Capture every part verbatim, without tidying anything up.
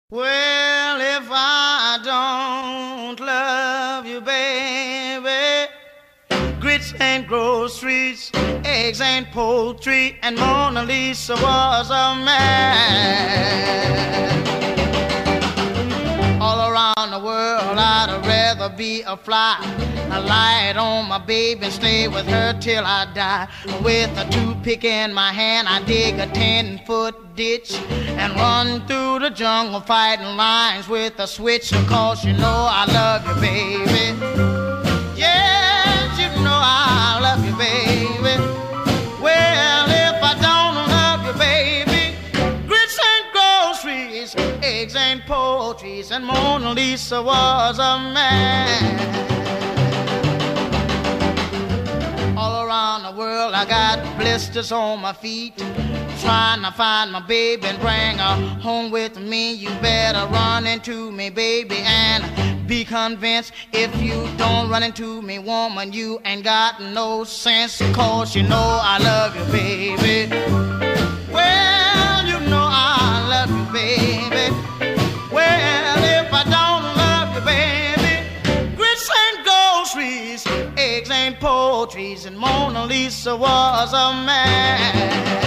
Well, if I don't love you, baby, grits ain't groceries, eggs ain't poultry, and Mona Lisa was a man. All around the world, I'd rather be a fly. I light on my baby and stay with her till I die. With a toothpick in my hand, I dig a ten-foot ditch and run through the jungle fighting lions with a switch. Of course, you know I love you, baby. Yes, you know I love you, baby. Well, if I don't love you, baby, grits ain't groceries, eggs ain't poultry, and Mona Lisa was a man. All around the world, I got blisters on my feet, trying to find my baby and bring her home with me. You better run into me, baby, and be convinced. If you don't run into me, woman, you ain't got no sense. Of course, you know I love you, baby. Well, you know I love you, baby. Well, if I don't love you, baby, grits ain't groceries, eggs ain't poultry, and Mona Lisa was a man.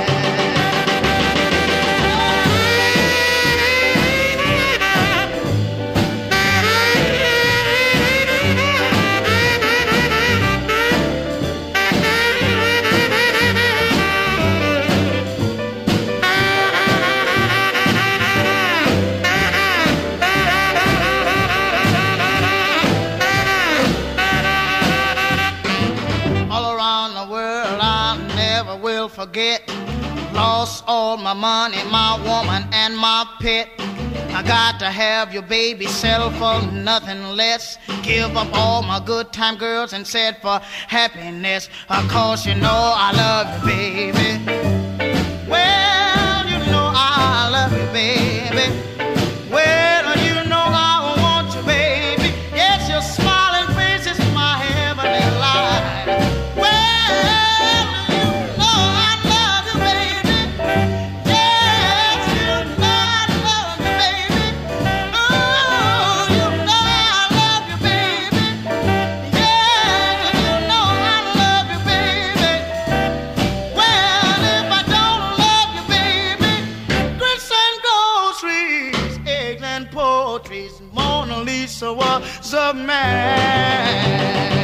Will forget, lost all my money, my woman and my pet. I got to have your baby, sell for nothing less. Give up all my good time girls and said for happiness. Of course, you know I love you, baby. Well, you know I love you, baby. Well, you know I want you, baby. Yes, your smiling face is my heavenly light. Well, Mona Lisa was a man.